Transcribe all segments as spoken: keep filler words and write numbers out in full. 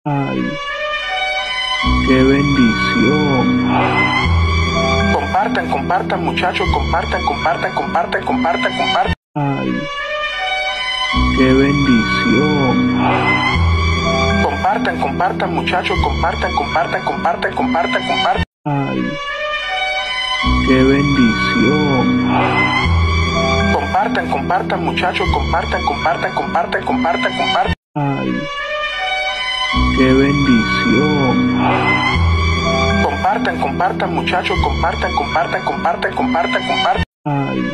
Ay, qué bendición. Compartan, compartan, muchachos, compartan, compartan, compartan, compartan, compartan. Ay, qué bendición. Compartan, compartan, muchachos, compartan, compartan, compartan, compartan, compartan. Ay, qué bendición. Compartan, compartan, muchachos, compartan, compartan, compartan, compartan, compartan. Ay, qué bendición. Compartan, compartan, muchachos, compartan, compartan, compartan, compartan, compartan. Ay,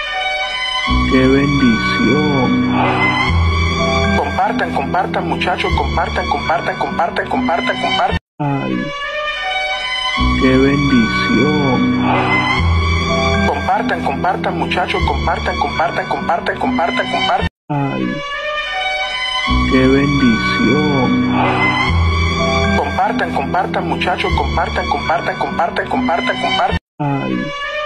qué bendición. Compartan, compartan, muchachos, compartan, compartan, compartan, compartan, compartan. Ay, qué bendición. Compartan, compartan, muchachos, compartan, compartan, compartan, compartan, compartan. Ay, qué bendición. Compartan, compartan, muchachos, compartan, compartan, compartan, compartan, compartan. Ay,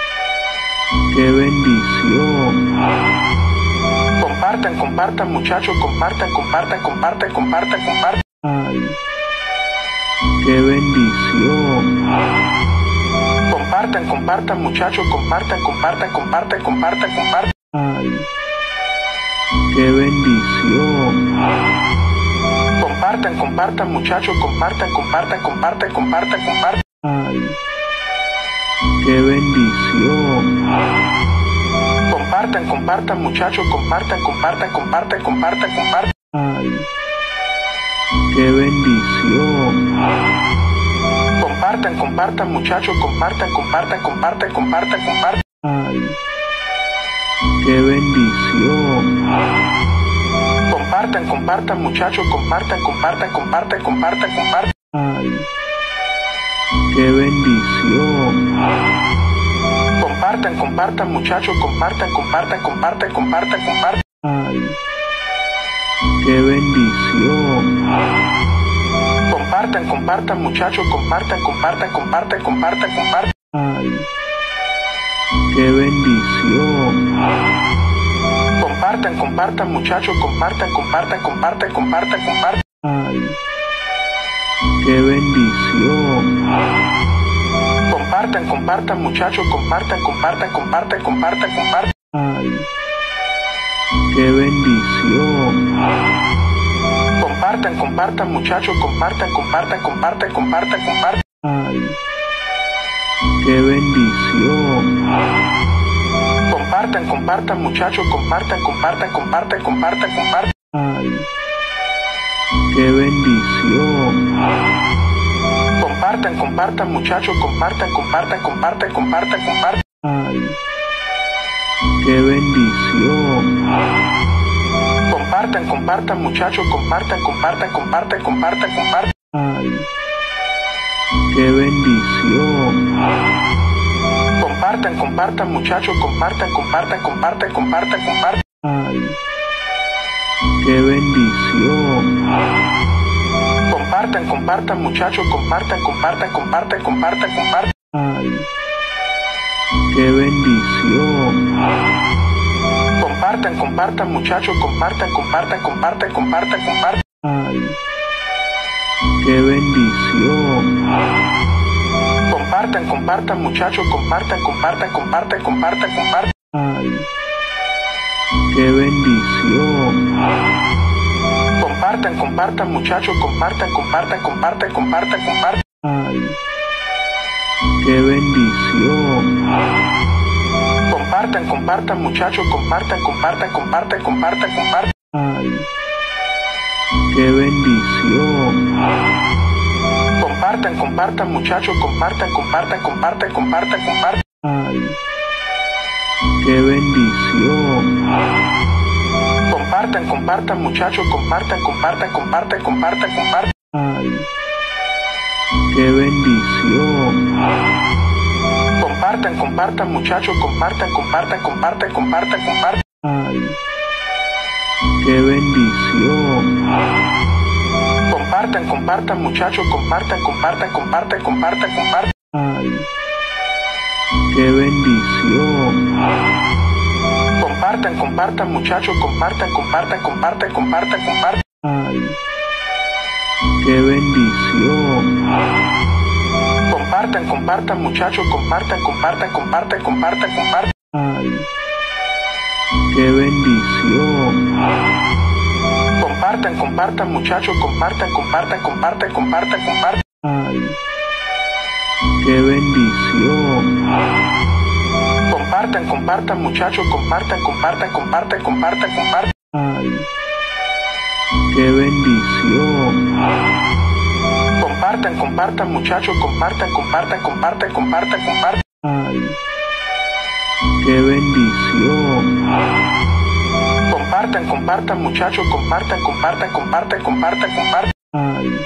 qué bendición. Compartan, compartan, muchachos, compartan, compartan, compartan, compartan, compartan. Ay, qué bendición. Compartan, compartan, muchachos, compartan, compartan, compartan, compartan, compartan. Ay, qué bendición. Compartan, compartan, muchachos, compartan, compartan, compartan, compartan, compartan. Ay, qué bendición. Compartan, compartan, muchachos, compartan, compartan, compartan, compartan, compartan. Ay, qué bendición. Compartan, compartan, muchachos, compartan, compartan, compartan, compartan, compartan. Ay, qué bendición. Compartan, compartan, muchachos, compartan, compartan, compartan, compartan, compartan. Ay, qué bendición. Compartan, compartan, muchachos, compartan, compartan, compartan, compartan, compartan. Ay, qué bendición. Compartan, compartan, muchachos, compartan, compartan, compartan, compartan, compartan. Ay, qué bendición. Compartan, compartan, muchachos, compartan, compartan, compartan, compartan, compartan. Ay, qué bendición. Compartan, compartan, muchachos, compartan, compartan, compartan, compartan, compartan. Ay, qué bendición. Compartan, compartan, muchachos, compartan, compartan, compartan, compartan, compartan. Ay, qué bendición. Compartan, compartan, muchachos, compartan, compartan, compartan, compartan, compartan. Ay, qué bendición. Compartan, compartan, muchachos, compartan, compartan, compartan, compartan, compartan. Ay, qué bendición. Compartan, compartan, muchachos, compartan, compartan, compartan, compartan, compartan. Ay, qué bendición. Compartan, compartan, muchachos, compartan, compartan, compartan, compartan, compartan. Ay, qué bendición. Compartan, compartan, muchachos, compartan, compartan, compartan, compartan, compartan. Ay, qué bendición. Compartan, compartan, muchachos, compartan, compartan, compartan, compartan, compartan. Ay, qué bendición. Compartan, compartan, muchachos, compartan, compartan, compartan, compartan, compartan. Ay, qué bendición. Compartan, compartan, muchachos, compartan, compartan, compartan, compartan, compartan. Ay, qué bendición. Compartan, compartan, muchachos, compartan, compartan, compartan, compartan, compartan. Ay, qué bendición. Compartan, compartan, muchachos, compartan, compartan, compartan, compartan, compartan. Ay, qué bendición. Compartan, compartan, muchachos, compartan, compartan, compartan, compartan, compartan. Ay, qué bendición. Compartan, compartan, muchachos, compartan, compartan, compartan, compartan, compartan. Ay, qué bendición. Compartan, compartan, muchachos, compartan, compartan, compartan, compartan, compartan. Ay, qué bendición. Compartan, compartan, muchachos, compartan, compartan, compartan, compartan, compartan. Ay, qué bendición. Compartan, compartan muchachos, compartan, compartan, compartan, compartan, compartan. Ay, qué bendición. Compartan, compartan muchachos, compartan, compartan, compartan, compartan, compartan. Ay, qué bendición. Compartan, compartan muchachos, compartan, compartan, compartan, compartan, compartan. Ay, qué bendición. Compartan, compartan muchachos, compartan, compartan, compartan, compartan, compartan. Ay, qué bendición. Compartan, compartan muchachos, compartan, compartan, compartan, compartan, compartan. Ay,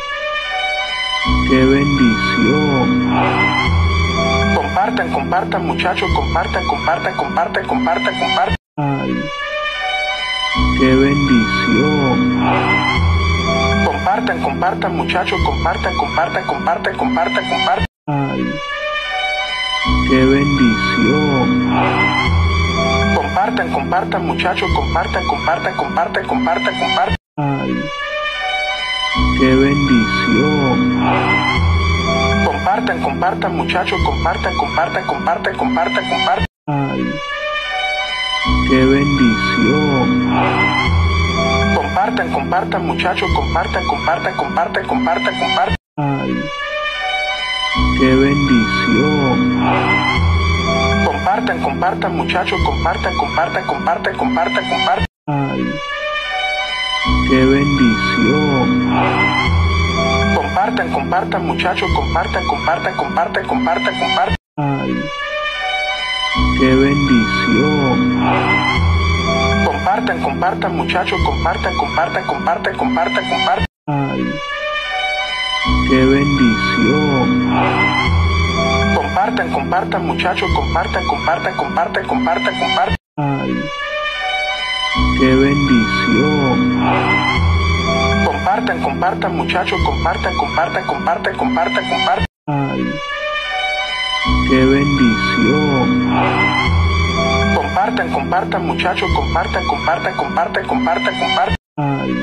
qué bendición. Compartan, compartan muchachos, compartan, compartan, compartan, compartan, compartan. Ay, qué bendición. Compartan, compartan muchachos, compartan, compartan, compartan, compartan, compartan. Ay, qué bendición. Compartan, compartan muchachos, compartan, compartan, compartan, compartan, compartan. Ay, qué bendición. Compartan, compartan muchachos, compartan, compartan, compartan, compartan, compartan. Ay, qué bendición. Compartan, compartan muchachos, compartan, compartan, compartan, compartan, compartan. Ay, qué bendición. Compartan, compartan muchachos, compartan, compartan, compartan, compartan, compartan. Ay, qué bendición. Compartan, compartan muchachos, compartan, compartan, compartan, compartan, compartan. Ay, qué bendición. Compartan, compartan muchachos, compartan, compartan, compartan, compartan, compartan. Ay, qué bendición. Compartan, compartan muchachos, compartan, compartan, compartan, compartan, compartan. Ay, qué bendición. Compartan, compartan muchachos, compartan, compartan, compartan, compartan, compartan. Ay, qué bendición. Compartan, compartan muchachos, compartan, compartan, compartan, compartan, compartan. Ay,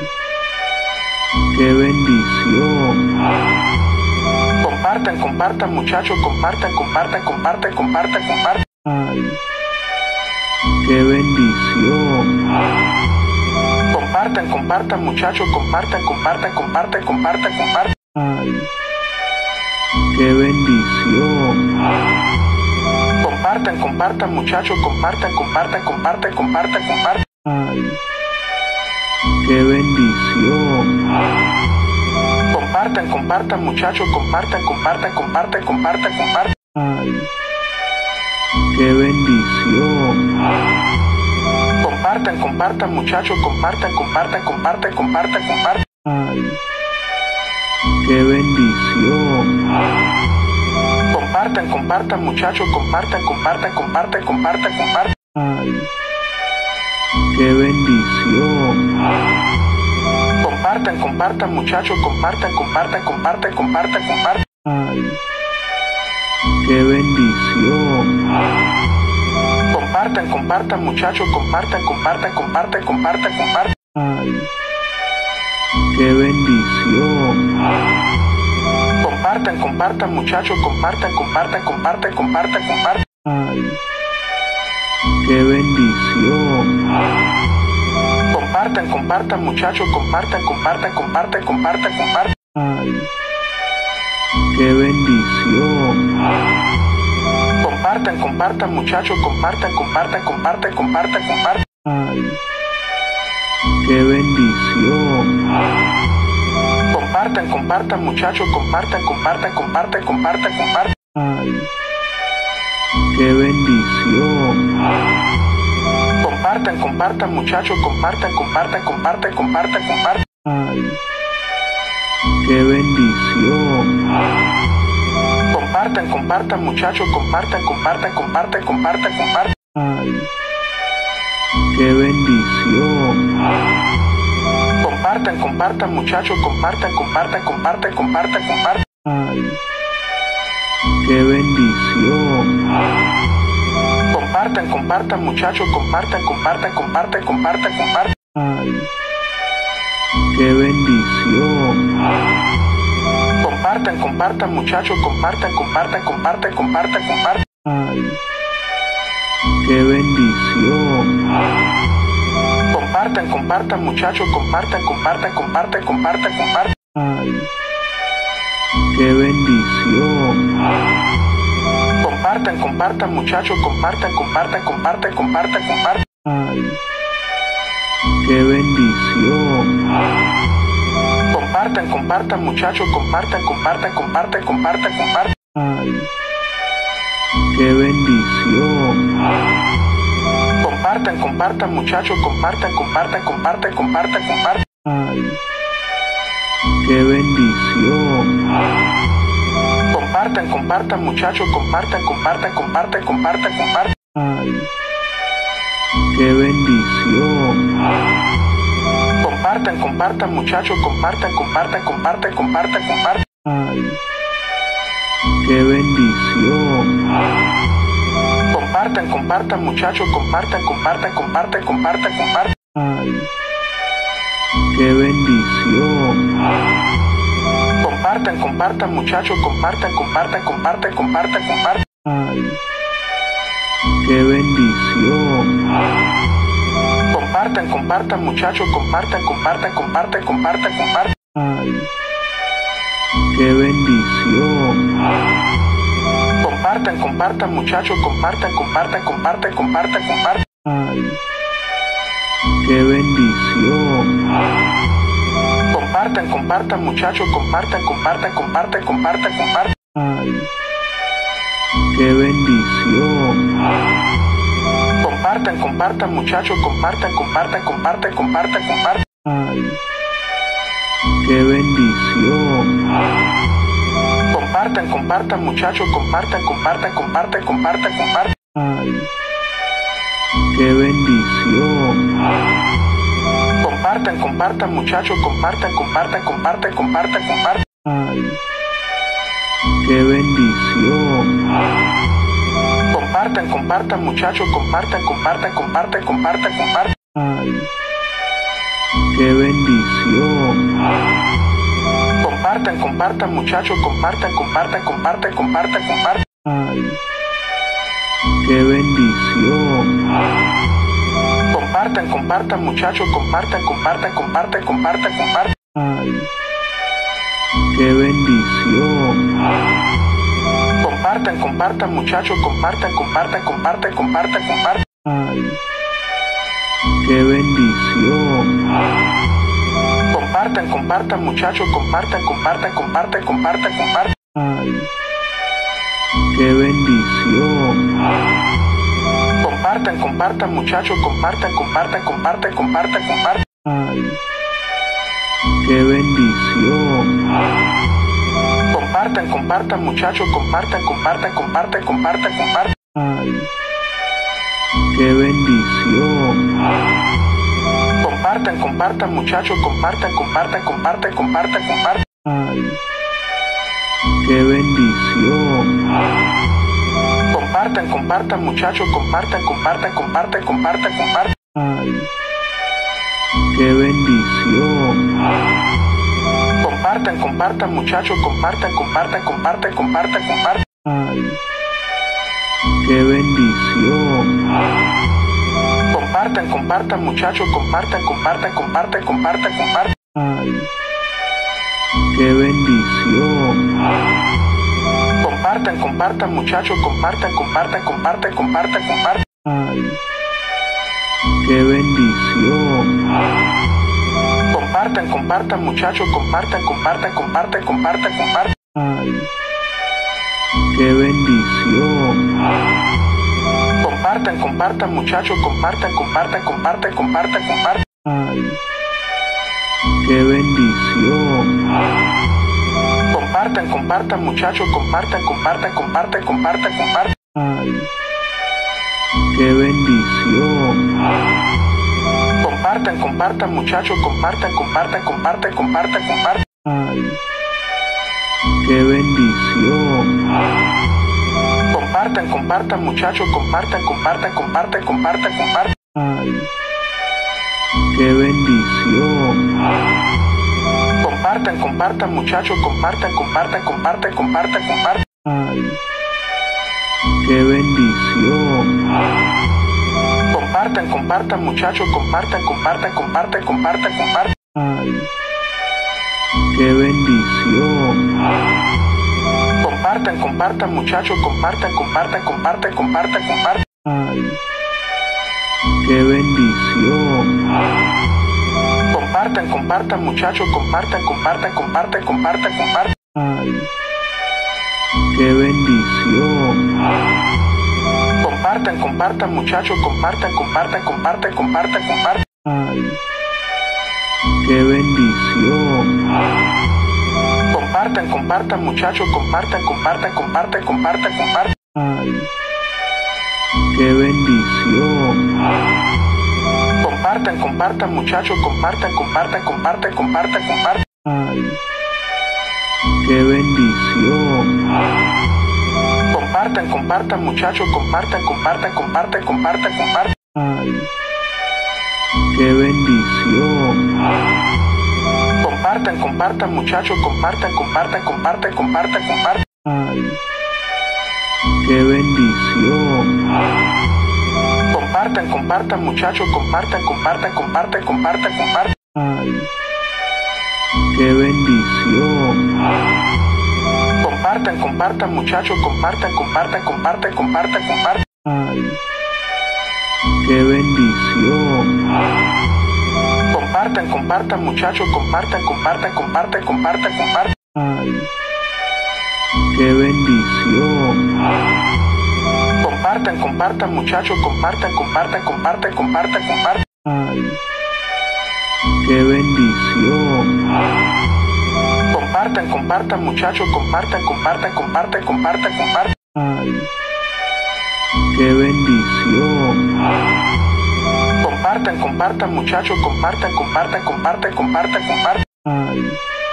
qué bendición. Compartan, compartan muchachos, compartan, compartan, compartan, compartan, compartan. Ay, qué bendición. Compartan, compartan muchachos, compartan, compartan, compartan, compartan, compartan. Ay, qué bendición. Compartan, compartan muchachos, compartan, compartan, compartan, compartan, compartan. Ay, qué bendición. Compartan, compartan muchachos, compartan, compartan, compartan, compartan, compartan. Ay, qué bendición. Compartan, compartan muchachos, compartan, compartan, compartan, compartan, compartan. Ay, qué bendición. Compartan, compartan muchachos, compartan, compartan, compartan, compartan, compartan. Ay, qué bendición. Compartan, compartan muchachos, compartan, compartan, compartan, compartan, compartan. Ay, qué bendición. Compartan, compartan muchachos, compartan, compartan, compartan, compartan, compartan. Ay, qué bendición. Compartan, compartan muchachos, compartan, compartan, compartan, compartan, compartan. Ay, qué bendición. Compartan, compartan muchachos, compartan, compartan, compartan, compartan, compartan. Ay, qué bendición. Compartan, compartan muchachos, compartan, compartan, compartan, compartan, compartan. Ay, qué bendición. Compartan, compartan muchachos, compartan, compartan, compartan, compartan, compartan. Ay, qué bendición. Compartan, compartan muchachos, compartan, compartan, compartan, compartan, compartan. Ay, qué bendición. Compartan, compartan muchachos, compartan, compartan, compartan, compartan, compartan. Ay, qué bendición. Compartan, compartan muchachos, compartan, compartan, compartan, compartan, compartan. Ay, qué bendición. Compartan, compartan muchachos, compartan, compartan, compartan, compartan, compartan. Ay, qué bendición. Compartan, compartan muchachos, compartan, compartan, compartan, compartan, compartan. Ay, qué bendición. Compartan, compartan muchachos, compartan, compartan, compartan, compartan, compartan. Ay, qué bendición. Compartan, compartan muchachos, compartan, compartan, compartan, compartan, compartan. Ay, qué bendición. Compartan, compartan muchachos, compartan, compartan, compartan, compartan, compartan. Ay, qué bendición. Compartan, compartan muchachos, compartan, compartan, compartan, compartan, compartan. Ay, qué bendición. Compartan, compartan muchachos, compartan, compartan, compartan, compartan, compartan. Ay, qué bendición. Compartan, compartan muchachos, compartan, compartan, compartan, compartan, compartan. Ay, qué bendición. Compartan, compartan muchachos, compartan, compartan, compartan, compartan, compartan. Ay, qué bendición. Compartan, compartan muchachos, compartan, compartan, compartan, compartan, compartan. Ay, qué bendición. Compartan, compartan muchachos, compartan, compartan, compartan, compartan, compartan. Ay, qué bendición. Compartan, compartan muchachos, compartan, compartan, compartan, compartan, compartan. Ay, qué bendición. Compartan, compartan muchachos, compartan, compartan, compartan, compartan, compartan. Ay, qué bendición. Compartan, compartan muchachos, compartan, compartan, compartan, compartan, compartan. Ay, qué bendición. Compartan, compartan muchachos, compartan, compartan, compartan, compartan, compartan. Ay, qué bendición. Compartan, compartan muchachos, compartan, compartan, compartan, compartan, compartan. Ay, qué bendición. Compartan, compartan muchachos, compartan, compartan, compartan, compartan, compartan. Ay, qué bendición. Compartan, compartan muchachos, compartan, compartan, compartan, compartan, compartan. Ay, qué bendición. Compartan, compartan muchachos, compartan, compartan, compartan, compartan, compartan. Ay, qué bendición. Compartan, compartan muchachos, compartan, compartan, compartan, compartan, compartan. Ay, qué bendición. Compartan, compartan muchachos, compartan, compartan, compartan, compartan, compartan. Ay, qué bendición. Compartan, compartan muchachos, compartan, compartan, compartan, compartan, compartan. Ay, qué bendición. Compartan, compartan muchachos, compartan, compartan, compartan, compartan, compartan. Ay, qué bendición. Compartan, compartan muchachos, compartan, compartan, compartan, compartan, compartan. Ay, qué bendición. Compartan, compartan muchachos, compartan, compartan, compartan, compartan, compartan. Ay, qué bendición. Compartan, compartan muchachos, compartan, compartan, compartan, compartan, compartan. Ay, qué bendición. Compartan, compartan muchachos, compartan, compartan, compartan, compartan, compartan. Ay, qué bendición. Compartan, compartan muchachos, compartan, compartan, compartan, compartan, compartan. Ay, qué bendición. Compartan, compartan muchachos, compartan, compartan, compartan, compartan, compartan. Ay, qué bendición. Compartan, compartan muchachos, compartan, compartan, compartan, compartan, compartan. Ay, qué bendición. Compartan, compartan muchachos, compartan, compartan, compartan, compartan, compartan. Ay, qué bendición. Compartan, compartan muchachos, compartan, compartan, compartan, compartan, compartan. Ay, qué bendición. Compartan, compartan muchachos, compartan, compartan, compartan, compartan, compartan. Ay, qué bendición. Compartan, compartan muchachos, compartan, compartan, compartan, compartan, compartan. Ay, qué bendición. Compartan, compartan muchachos, compartan, compartan, compartan, compartan, compartan. Ay, qué bendición. Compartan, compartan muchachos, compartan, compartan, compartan, compartan, compartan. Ay, qué bendición. Compartan, compartan muchachos, compartan, compartan, compartan, compartan, compartan. Ay, qué bendición. Compartan, compartan muchachos, compartan, compartan, compartan, compartan, compartan. Ay, qué bendición. Compartan, compartan muchachos, compartan, compartan, compartan, compartan, compartan. Ay, qué bendición. Compartan, compartan muchachos, compartan, compartan, compartan, compartan, compartan. Ay, qué bendición. Compartan, compartan muchachos, compartan, compartan, compartan, compartan, compartan. Ay, qué bendición. Compartan, compartan muchachos, compartan, compartan, compartan, compartan, compartan. Ay, qué bendición. Compartan, compartan muchachos, compartan, compartan, compartan, compartan, compartan. Ay, qué bendición. Compartan, compartan muchachos, compartan, compartan, compartan, compartan, compartan. Ay, qué bendición. Compartan, compartan muchachos, compartan, compartan, compartan, compartan, compartan. Ay, qué bendición. Compartan, compartan muchachos, compartan, compartan, compartan, compartan, compartan. Ay, qué bendición. Compartan, compartan muchachos, compartan, compartan, compartan, compartan, compartan. Ay, qué bendición. Compartan, compartan muchachos, compartan, compartan, compartan, compartan, compartan. Ay,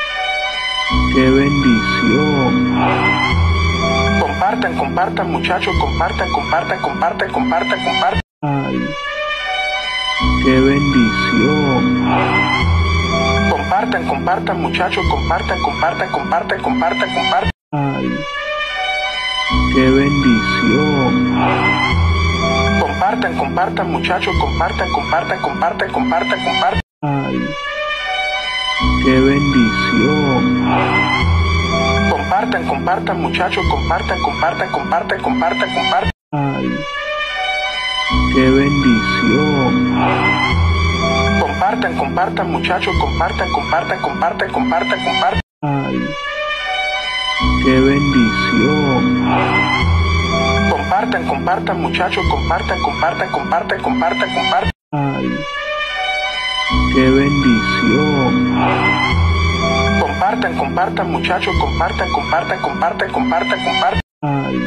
qué bendición. Compartan, compartan muchachos, compartan, compartan, compartan, compartan, compartan. Ay, qué bendición. Compartan, compartan muchachos, compartan, compartan, compartan, compartan, compartan. Ay, qué bendición. Compartan, compartan muchachos, compartan, compartan, compartan, compartan, compartan. Ay, qué bendición. Compartan, compartan muchachos, compartan, compartan, compartan, compartan, compartan. Ay, qué bendición. Compartan, compartan muchachos, compartan, compartan, compartan, compartan, compartan. Ay, qué bendición. Compartan, compartan muchachos, compartan, compartan, compartan, compartan, compartan. Ay, qué bendición. Compartan, compartan muchachos, compartan, compartan, compartan, compartan, compartan. Ay,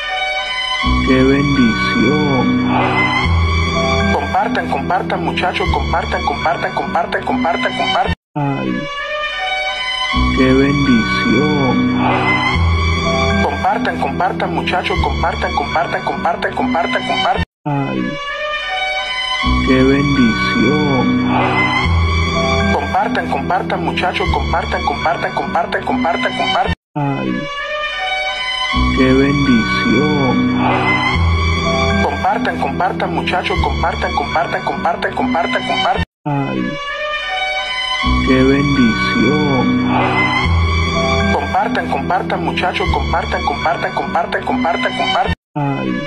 qué bendición. Compartan, compartan muchachos, compartan, compartan, compartan, compartan, compartan. Ay, qué bendición. Compartan, compartan muchachos, compartan, compartan, compartan, compartan, compartan. Ay, qué bendición. Compartan, compartan muchachos, compartan, compartan, compartan, compartan, compartan. Ay, qué bendición. Compartan, compartan muchachos, compartan, compartan, compartan, compartan, compartan. Ay, qué bendición. Compartan, compartan muchachos, compartan, compartan, compartan, compartan, compartan. Ay,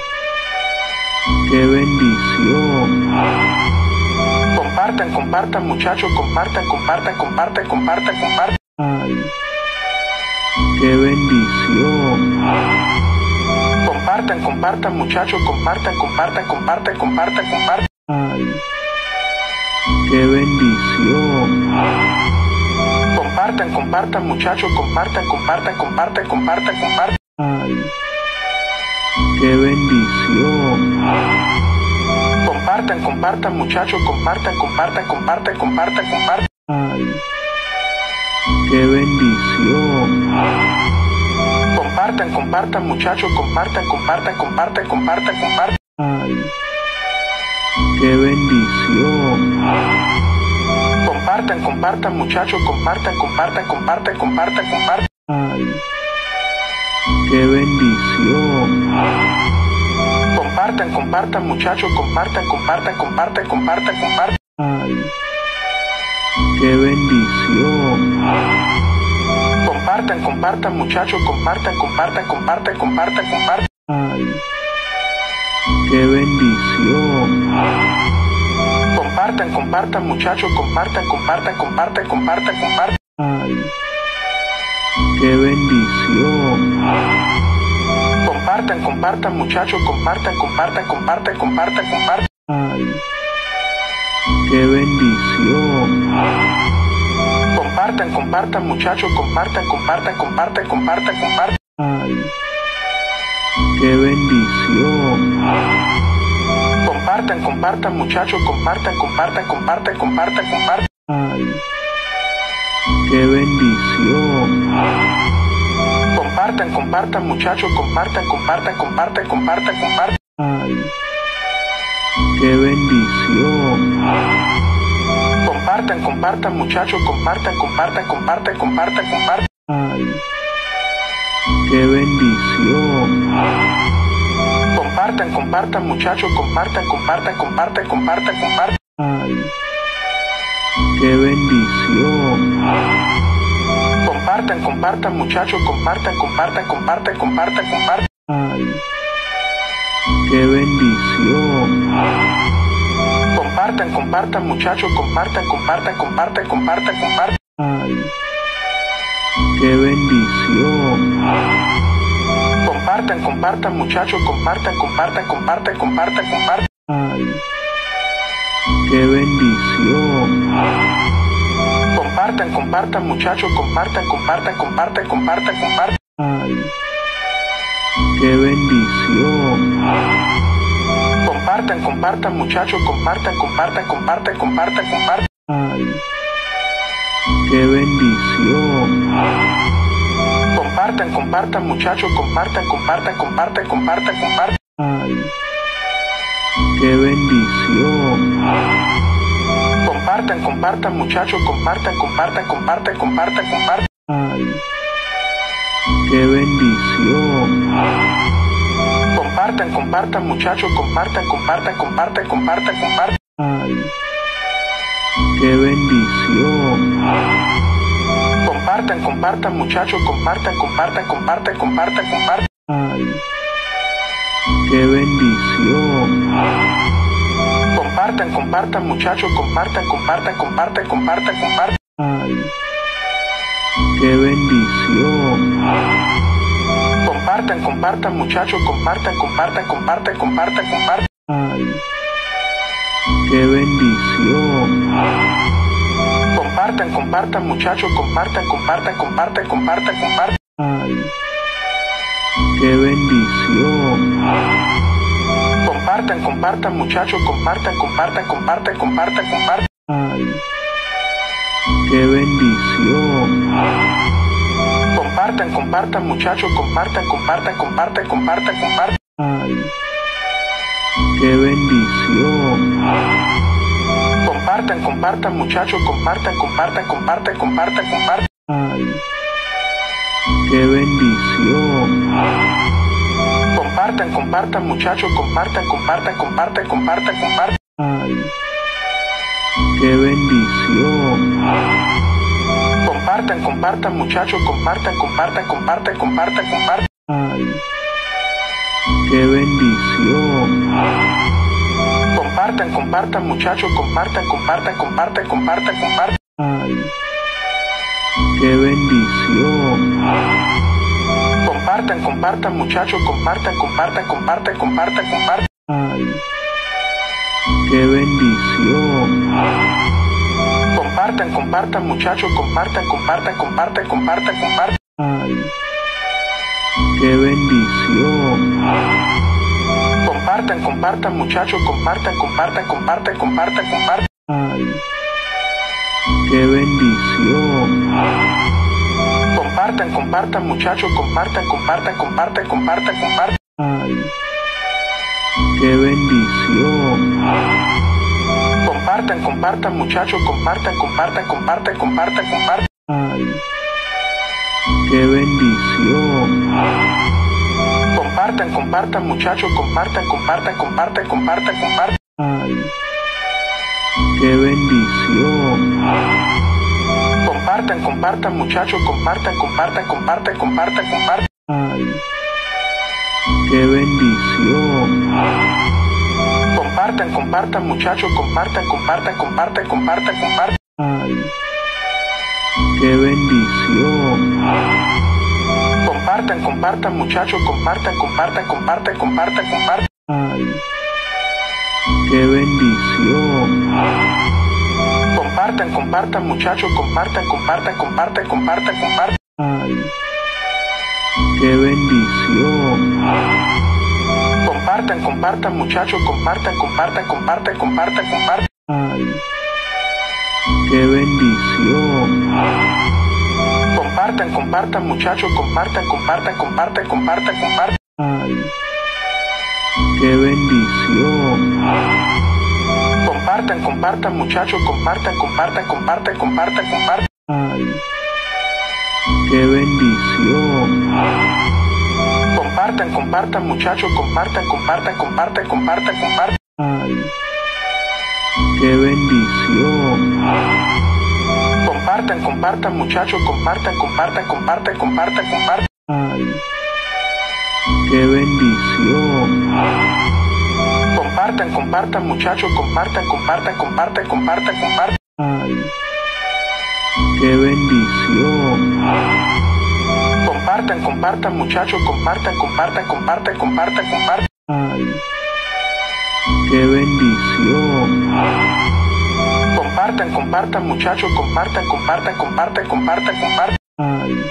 qué bendición. Compartan, compartan muchachos, compartan, compartan, compartan, compartan, compartan. Ay, qué bendición. Compartan, compartan muchachos, compartan, compartan, compartan, compartan, compartan. Ay, qué bendición. Compartan, compartan muchachos, compartan, compartan, compartan, compartan, compartan. Ay, qué bendición. Compartan, compartan muchachos, compartan, compartan, compartan, compartan, compartan. Ay, qué bendición. Compartan, compartan muchachos, compartan, compartan, compartan, compartan, compartan. Ay, qué bendición. Compartan, compartan muchachos, compartan, compartan, compartan, compartan, compartan. Ay, qué bendición. Compartan, compartan muchachos, compartan, compartan, compartan, compartan, compartan. Ay, qué bendición. Compartan, compartan muchachos, compartan, compartan, compartan, compartan, compartan. Ay, qué bendición. Compartan, compartan muchachos, compartan, compartan, compartan, compartan, compartan. Ay, qué bendición. Compartan, compartan muchachos, compartan, compartan, compartan, compartan, compartan. Ay, qué bendición. Compartan, compartan muchachos, compartan, compartan, compartan, compartan, compartan. Ay, qué bendición. Compartan, compartan muchachos, compartan, compartan, compartan, compartan, compartan. Ay, qué bendición. Compartan, compartan muchachos, compartan, compartan, compartan, compartan, compartan. Ay, qué bendición. Compartan, compartan muchachos, compartan, compartan, compartan, compartan, compartan. Ay, qué bendición. Compartan, compartan muchachos, compartan, compartan, compartan, compartan, compartan. Ay, qué bendición. Compartan, compartan muchachos, compartan, compartan, compartan, compartan, compartan. Ay, qué bendición. Compartan, compartan muchachos, compartan, compartan, compartan, compartan, compartan. Ay, qué bendición. Compartan, compartan muchachos, compartan, compartan, compartan, compartan, compartan. Ay, qué bendición. Compartan, compartan muchachos, compartan, compartan, compartan, compartan, compartan. Ay, qué bendición. Compartan, compartan muchachos, compartan, compartan, compartan, compartan, compartan. Ay, qué bendición. Compartan, compartan muchachos, compartan, compartan, compartan, compartan, compartan. Ay, qué bendición. Compartan, compartan muchachos, compartan, compartan, compartan, compartan, compartan. Ay, qué bendición. Compartan, compartan muchachos, compartan, compartan, compartan, compartan, compartan. Ay, qué bendición. Compartan, compartan muchachos, compartan, compartan, compartan, compartan, compartan. Ay, qué bendición. Compartan, compartan muchachos, compartan, compartan, compartan, compartan, compartan. Ay, qué bendición. Compartan, compartan muchachos, compartan, compartan, compartan, compartan, compartan. Ay, qué bendición. Compartan, compartan muchachos, compartan, compartan, compartan, compartan, compartan. Ay, qué bendición. Compartan, compartan muchachos, compartan, compartan, compartan, compartan, compartan. Ay, qué bendición. Compartan, compartan muchachos, compartan, compartan, compartan, compartan, compartan. Ay, qué bendición. Compartan, compartan muchachos, compartan, compartan, compartan, compartan, compartan. Ay, qué bendición. Compartan, compartan muchachos, compartan, compartan, compartan, compartan, compartan. Ay, qué bendición. Compartan, compartan muchachos, compartan, compartan, compartan, compartan, compartan. Ay, qué bendición. Compartan, compartan muchachos, compartan, compartan, compartan, compartan, compartan. Ay, qué bendición. Compartan, compartan muchachos, compartan, compartan, compartan, compartan, compartan. Ay, qué bendición. Compartan, compartan muchachos, compartan, compartan, compartan, compartan, compartan. Ay, qué bendición. Compartan, compartan muchachos, compartan, compartan, compartan, compartan, compartan. Ay, qué bendición. Compartan, compartan muchachos, compartan, compartan, compartan, compartan, compartan. Ay, qué bendición. Compartan, Compartan, compartan muchachos, compartan, compartan, compartan, compartan, compartan. Ay, qué bendición. Compartan, compartan muchachos, compartan, compartan, compartan, compartan, compartan. Ay, qué bendición. Compartan, compartan muchachos, compartan, compartan, compartan, compartan, compartan. Ay, qué bendición. Compartan, compartan muchachos, compartan, compartan, compartan, compartan, compartan. Ay, qué bendición. Compartan, compartan muchachos, compartan, compartan, compartan, compartan, compartan. Ay, qué bendición. Compartan, compartan muchachos, compartan, compartan, compartan, compartan, compartan. Ay, qué bendición. Compartan, compartan muchachos, compartan, compartan, compartan, compartan, compartan. Ay, qué bendición. Compartan, compartan muchachos, compartan, compartan, compartan, compartan, compartan. Ay, qué bendición. Compartan, compartan muchachos, compartan, compartan, compartan, compartan, compartan. Ay, qué bendición. Compartan, compartan muchachos, compartan, compartan, compartan, compartan, compartan. Ay, qué bendición. Compartan, compartan muchachos, compartan, compartan, compartan, compartan, compartan. Ay, qué bendición. Compartan, compartan muchachos, compartan, compartan, compartan, compartan, compartan. Ay, qué bendición. Compartan, compartan muchachos, compartan, compartan, compartan, compartan, compartan. Ay, qué bendición. Compartan, compartan muchachos, compartan, compartan, compartan, compartan, compartan. Ay,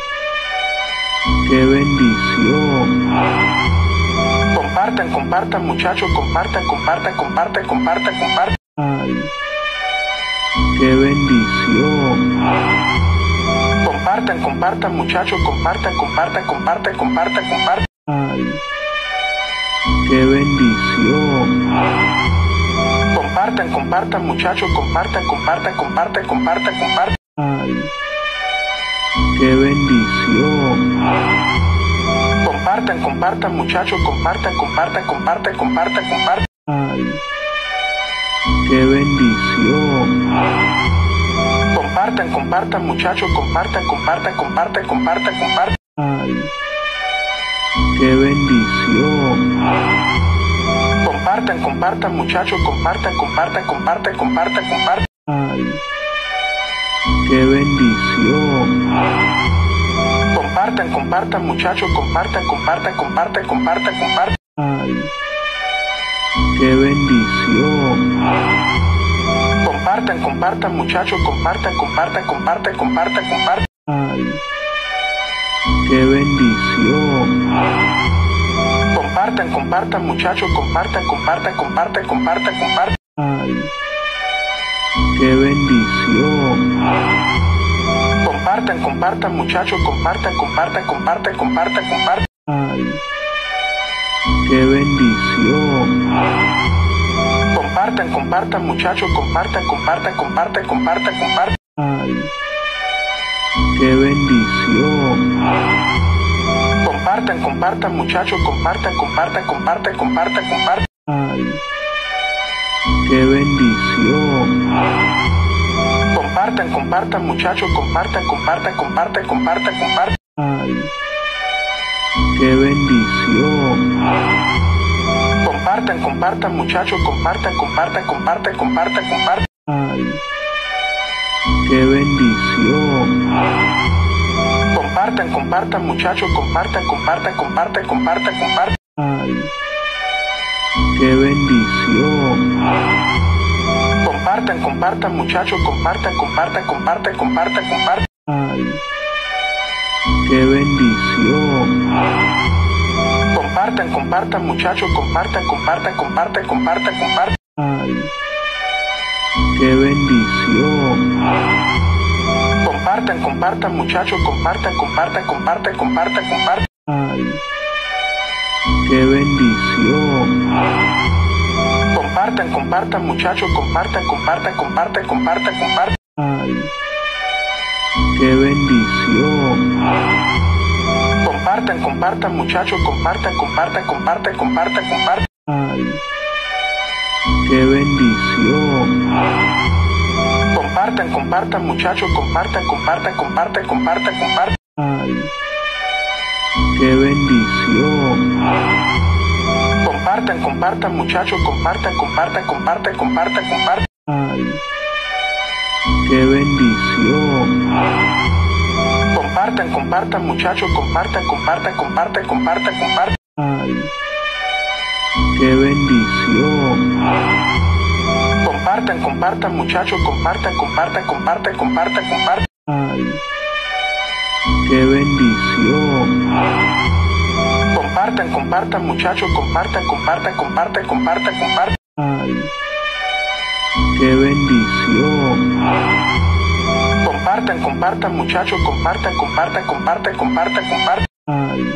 qué bendición. Compartan, compartan muchachos, compartan, compartan, compartan, compartan, compartan. Ay, qué bendición. Compartan, compartan muchachos, compartan, compartan, compartan, compartan, compartan. Ay, qué bendición. Compartan, compartan muchachos, compartan, compartan, compartan, compartan, compartan. Ay, qué bendición. Compartan, compartan muchachos, compartan, compartan, compartan, compartan, compartan. Ay, qué bendición. Compartan, compartan muchachos, compartan, compartan, compartan, compartan, compartan. Ay, qué bendición. Compartan, compartan muchachos, compartan, compartan, compartan, compartan, compartan. Ay, qué bendición. Compartan, compartan muchachos, compartan, compartan, compartan, compartan, compartan. Ay, qué bendición. Compartan, compartan muchachos, compartan, compartan, compartan, compartan, compartan. Ay, qué bendición. Compartan, compartan muchachos, compartan, compartan, compartan, compartan, compartan. Ay, qué bendición. Compartan, compartan muchachos, compartan, compartan, compartan, compartan, compartan. Ay, qué bendición. Compartan, compartan muchachos, compartan, compartan, compartan, compartan, compartan. Ay, qué bendición. Compartan, compartan muchachos, compartan, compartan, compartan, compartan, compartan. Ay, qué bendición. Compartan, compartan muchachos, compartan, compartan, compartan, compartan, compartan. Ay, qué bendición. Compartan, compartan muchachos, compartan, compartan, compartan, compartan, compartan. Ay, qué bendición. Compartan, compartan muchachos, compartan, compartan, compartan, compartan, compartan. Ay, qué bendición. Compartan, compartan muchachos, compartan, compartan, compartan, compartan, compartan. Ay, qué bendición. Compartan, compartan muchachos, compartan, compartan, compartan, compartan, compartan. Ay, qué bendición. Compartan, compartan muchachos, compartan, compartan, compartan, compartan, compartan. Ay, qué bendición. Compartan, Compartan, compartan muchachos, compartan, compartan, compartan, compartan, compartan. Ay, qué bendición. Compartan, compartan muchachos, compartan, compartan, compartan, compartan, compartan. Ay, qué bendición. Compartan, compartan muchachos, compartan, compartan, compartan, compartan, compartan. Ay, qué bendición. Compartan, compartan muchachos, compartan, compartan, compartan, compartan, compartan. Ay, qué bendición. Compartan, compartan muchachos, compartan, compartan, compartan, compartan, compartan. Ay, qué bendición. Compartan, compartan muchachos, compartan, compartan, compartan, compartan, compartan. Ay, qué bendición. Compartan, compartan muchachos, compartan, compartan, compartan, compartan, compartan. Ay, qué bendición. Compartan, compartan muchachos, compartan, compartan, compartan, compartan, compartan. Ay,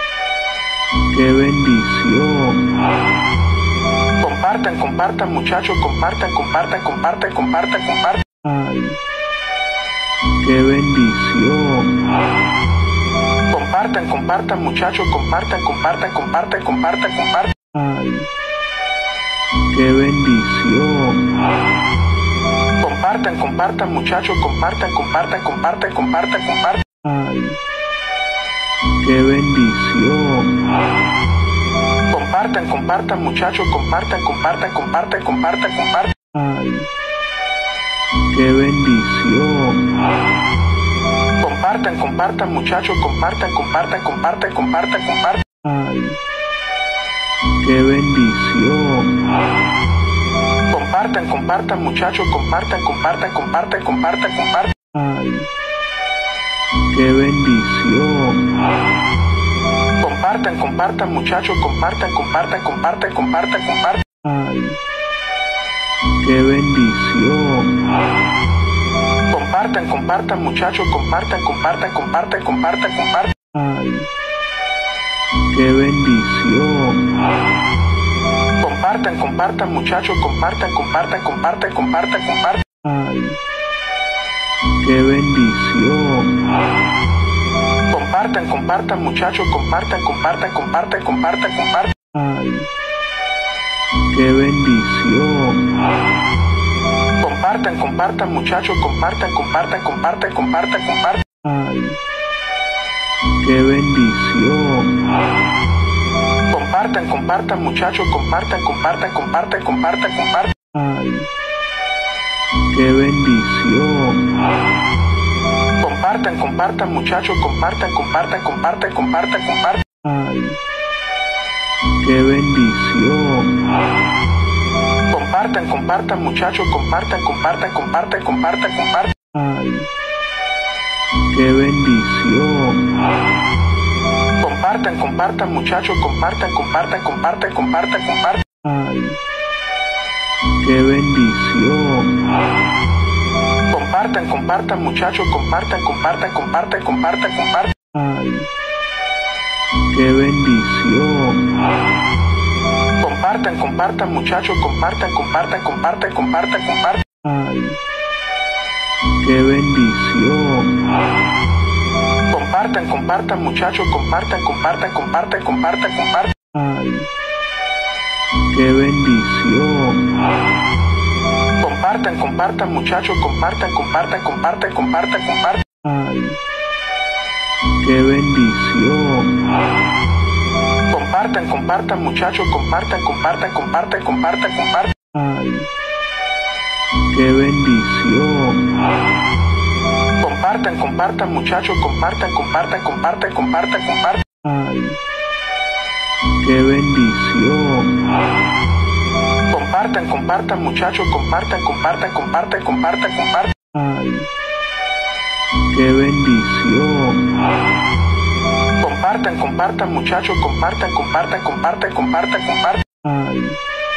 qué bendición. Compartan, compartan muchachos, compartan, compartan, compartan, compartan, compartan. Ay, qué bendición. Compartan, compartan muchachos, compartan, compartan, compartan, compartan, compartan. Ay, qué bendición. Compartan, compartan muchachos, compartan, compartan, compartan, compartan, compartan. Ay, qué bendición. Compartan, compartan muchachos, compartan, compartan, compartan, compartan, compartan. Ay, qué bendición. Compartan, compartan muchachos, compartan, compartan, compartan, compartan, compartan. Ay, qué bendición. Compartan, compartan muchachos, compartan, compartan, compartan, compartan, compartan. Ay, qué bendición. Compartan, compartan muchachos, compartan, compartan, compartan, compartan, compartan. Ay, qué bendición. Compartan, compartan muchachos, compartan, compartan, compartan, compartan, compartan. Ay, qué bendición. Compartan, compartan muchachos, compartan, compartan, compartan, compartan, compartan. Ay, qué bendición. Compartan, compartan muchachos, compartan, compartan, compartan, compartan, compartan. Ay, qué bendición. Compartan, compartan muchachos, compartan, compartan, compartan, compartan, compartan. Ay, qué bendición. Compartan, compartan muchachos, compartan, compartan, compartan, compartan, compartan. Ay, qué bendición. Compartan, compartan muchachos, compartan, compartan, compartan, compartan, compartan. Ay, qué bendición. Compartan, compartan muchachos, compartan, compartan, compartan, compartan, compartan. Ay, qué bendición. Compartan, compartan muchachos, compartan, compartan, compartan, compartan, compartan. Ay, qué bendición. Compartan, compartan muchachos, compartan, compartan, compartan, compartan, compartan. Ay, qué bendición. Compartan, compartan muchachos, compartan, compartan, compartan, compartan, compartan. Ay, qué bendición. Compartan, compartan muchachos, compartan, compartan, compartan, compartan, compartan. Ay, qué bendición. Compartan, compartan muchachos, compartan, compartan, compartan, compartan, compartan. Ay, qué bendición. Compartan, compartan muchachos, compartan, compartan, compartan, compartan, compartan. Ay, qué bendición. Compartan, compartan muchachos, compartan, compartan, compartan, compartan, compartan. Ay, qué bendición. Compartan, compartan muchachos, compartan, compartan, compartan, compartan, compartan. Ay, qué bendición. Compartan, compartan muchachos, compartan, compartan, compartan, compartan, compartan. Ay,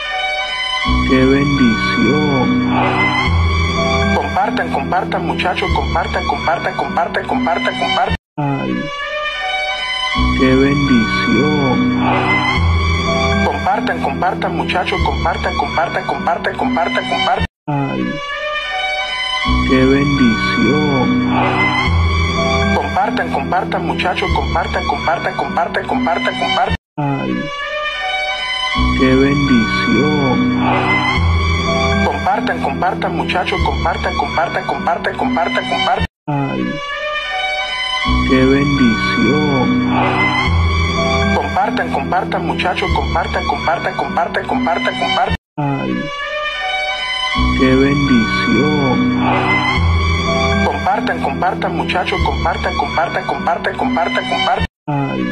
qué bendición. Compartan, compartan muchachos, compartan, compartan, compartan, compartan, compartan. Ay, qué bendición. Compartan, compartan muchachos, compartan, compartan, compartan, compartan, compartan. Ay, qué bendición. Compartan, compartan muchachos, compartan, compartan, compartan, compartan, compartan. Ay, qué bendición. Compartan, compartan muchachos, compartan, compartan, compartan, compartan, compartan. Ay, qué bendición. Compartan, compartan muchachos, compartan, compartan, compartan, compartan, compartan. Ay, qué bendición. Compartan, compartan muchachos, compartan, compartan, compartan, compartan, compartan. Ay,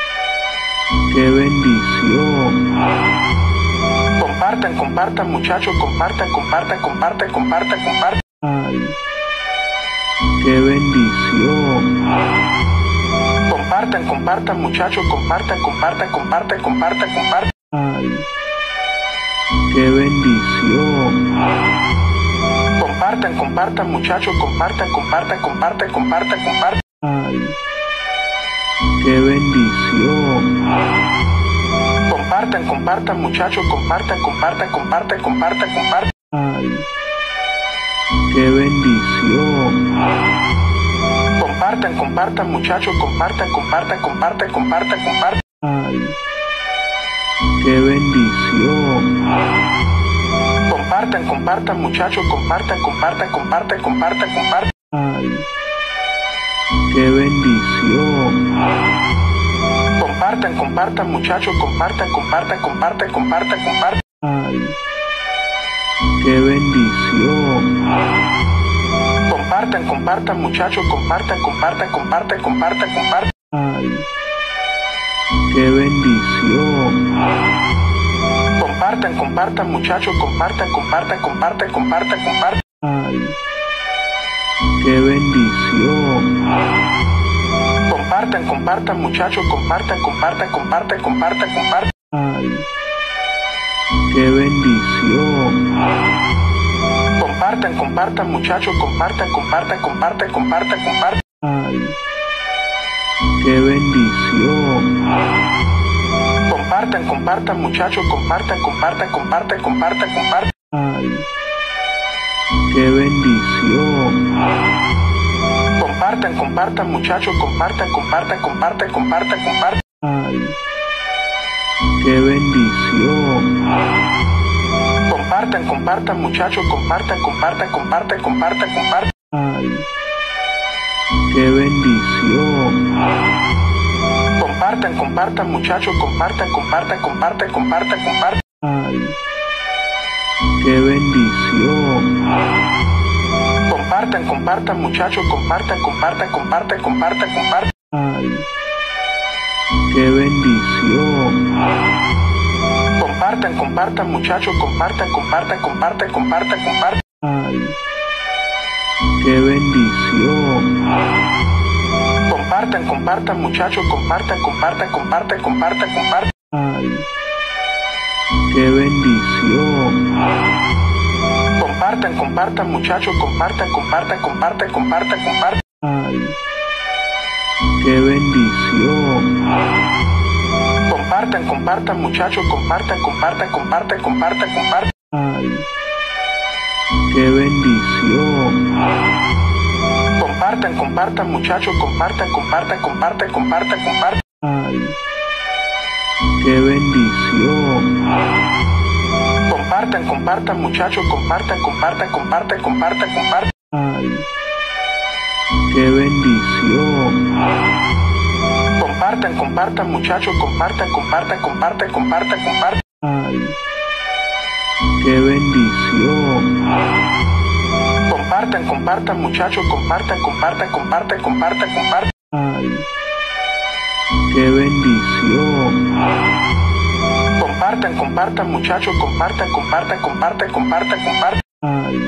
qué bendición. Compartan, compartan muchachos, compartan, compartan, compartan, compartan, compartan. Ay, qué bendición. Compartan, compartan muchachos, compartan, compartan, compartan, compartan, compartan. Ay, qué bendición. Compartan, compartan muchachos, compartan, compartan, compartan, compartan, compartan. Ay, qué bendición. Compartan, compartan muchachos, compartan, compartan, compartan, compartan, compartan. Ay, qué bendición. Compartan, compartan muchachos, compartan, compartan, compartan, compartan, compartan. Ay, qué bendición. Compartan, compartan muchachos, compartan, compartan, compartan, compartan, compartan. Ay, qué bendición. Compartan, compartan muchachos, compartan, compartan, compartan, compartan, compartan. Ay, qué bendición. Compartan, compartan muchachos, compartan, compartan, compartan, compartan, compartan. Ay, qué bendición. Compartan, compartan muchachos, compartan, compartan, compartan, compartan, compartan. Ay, qué bendición. Compartan, compartan muchachos, compartan, compartan, compartan, compartan, compartan. Ay, qué bendición. Compartan, compartan muchachos, compartan, compartan, compartan, compartan, compartan. Ay, qué bendición. Compartan, compartan muchachos, compartan, compartan, compartan, compartan, compartan. Ay, qué bendición. Compartan, compartan muchachos, compartan, compartan, compartan, compartan, compartan. Ay, qué bendición. Compartan, compartan muchachos, compartan, compartan, compartan, compartan, compartan. Ay, qué bendición. Compartan, compartan muchachos, compartan, compartan, compartan, compartan, compartan. Ay, qué bendición. Compartan, compartan muchachos, compartan, compartan, compartan, compartan, compartan. Ay, qué bendición. Compartan, compartan muchachos, compartan, compartan, compartan, compartan, compartan. Ay, qué bendición. Compartan, compartan muchachos, compartan, compartan, compartan, compartan, compartan. Ay, qué bendición. Compartan, compartan muchachos, compartan, compartan, compartan, compartan, compartan. Ay, qué bendición. Compartan, compartan muchachos, compartan, compartan, compartan, compartan, compartan. Ay, qué bendición. Compartan, compartan muchachos, compartan, compartan, compartan, compartan, compartan. Ay, qué bendición. Compartan, compartan muchachos, compartan, compartan, compartan, compartan, compartan. Ay, qué bendición. Compartan, compartan muchachos, compartan, compartan, compartan, compartan, compartan. Ay, qué bendición. Compartan, compartan muchachos, compartan, compartan, compartan, compartan, compartan. Ay, qué bendición. Compartan, compartan muchachos, compartan, compartan, compartan, compartan, compartan. Ay,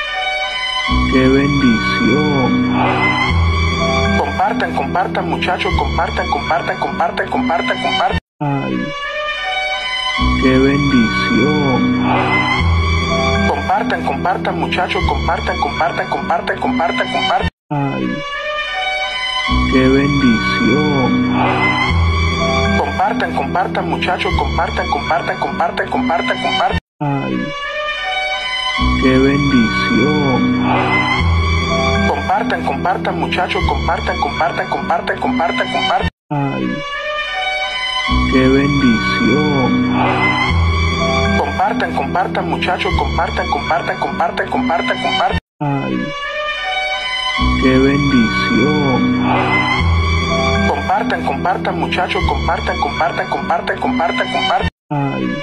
qué bendición. Compartan, compartan muchachos, compartan, compartan, compartan, compartan, compartan. Ay, qué bendición. Compartan, compartan muchachos, compartan, compartan, compartan, compartan, compartan. Ay, qué bendición. Compartan, compartan muchachos, compartan, compartan, compartan, compartan, compartan. Ay, qué bendición. Compartan, compartan muchachos, compartan, compartan, compartan, compartan, compartan. Ay, qué bendición. Compartan, compartan muchachos, compartan, compartan, compartan, compartan, compartan. Ay, qué bendición. Compartan, compartan muchachos, compartan, compartan, compartan, compartan, compartan. Ay,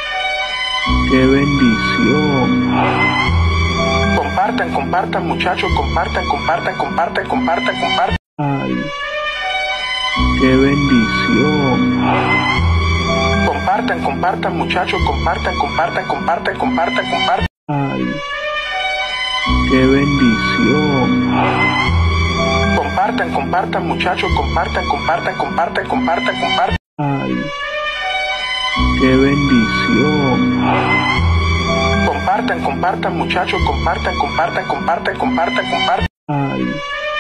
qué bendición. Compartan, compartan muchachos, compartan, compartan, compartan, compartan, compartan. Ay, qué bendición. Compartan, compartan muchachos, compartan, compartan, compartan, compartan, compartan. Ay, qué bendición. Compartan, compartan muchachos, compartan, compartan, compartan, compartan, compartan. Ay, qué bendición. Compartan, compartan muchachos, compartan, compartan, compartan, compartan, compartan. Ay,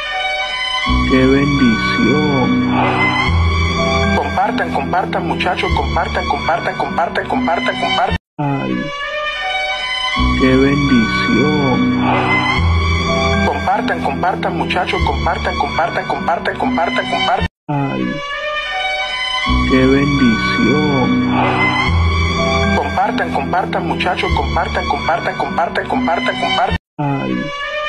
qué bendición. Compartan, compartan muchachos, compartan, compartan, compartan, compartan, compartan. Ay, qué bendición. Compartan, compartan muchachos, compartan, compartan, compartan, compartan, compartan. Ay, qué bendición. Compartan, compartan muchachos, compartan, compartan, compartan, compartan, compartan. Ay,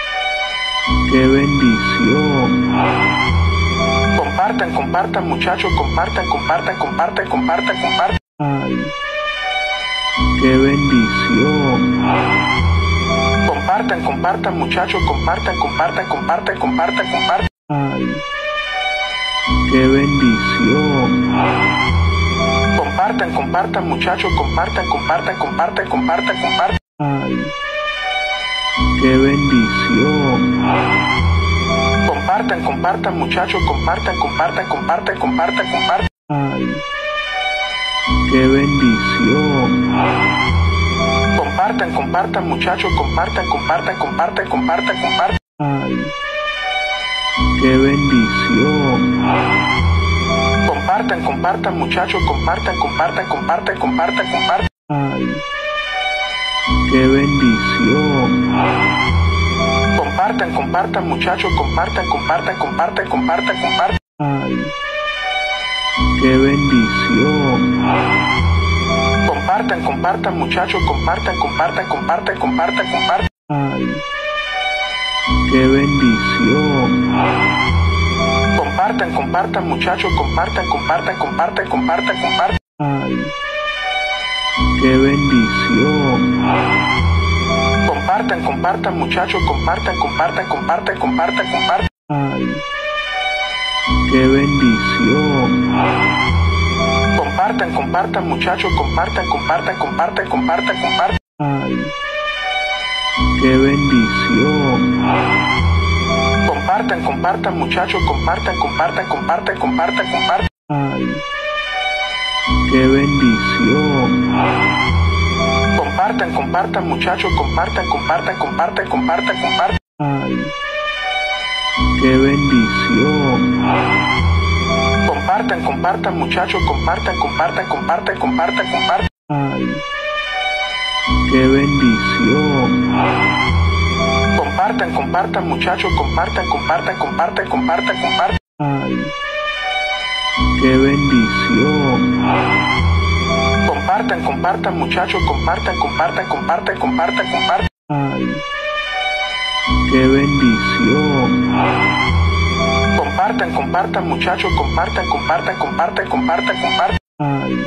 qué bendición. Compartan, compartan muchachos, compartan, compartan, compartan, compartan, compartan. Ay, qué bendición. Compartan, compartan muchachos, compartan, compartan, compartan, compartan, compartan. Ay, qué bendición. Compartan, compartan muchachos, compartan, compartan, compartan, compartan, compartan. Ay, qué bendición. Compartan, compartan muchachos, compartan, compartan, compartan, compartan, compartan. Ay, qué bendición. Compartan, compartan muchachos, compartan, compartan, compartan, compartan, compartan. Ay, qué bendición. Compartan, compartan muchachos, compartan, compartan, compartan, compartan, compartan. Ay, qué bendición. Compartan, compartan muchachos, compartan, compartan, compartan, compartan, compartan. Ay, qué bendición. Compartan, compartan muchachos, compartan, compartan, compartan, compartan, compartan. Ay, qué bendición. Compartan, compartan muchachos, compartan, compartan, compartan, compartan, compartan. Ay, qué bendición. Compartan, compartan muchachos, compartan, compartan, compartan, compartan, compartan. Ay, qué bendición. Compartan, compartan muchachos, compartan, compartan, compartan, compartan, compartan. Ay, qué bendición. Compartan, compartan muchachos, compartan, compartan, compartan, compartan, compartan. Ay, qué bendición. Compartan, compartan muchachos, compartan, compartan, compartan, compartan, compartan. Ay, qué bendición. Compartan, compartan muchachos, compartan, compartan, compartan, compartan, compartan. Ay, qué bendición. Compartan, compartan muchachos, compartan, compartan, compartan, compartan, compartan. Ay, qué bendición. Compartan, compartan muchachos, compartan, compartan, compartan, compartan, compartan. Ay, qué bendición. Compartan, compartan muchachos, compartan, compartan, compartan, compartan, compartan. Ay,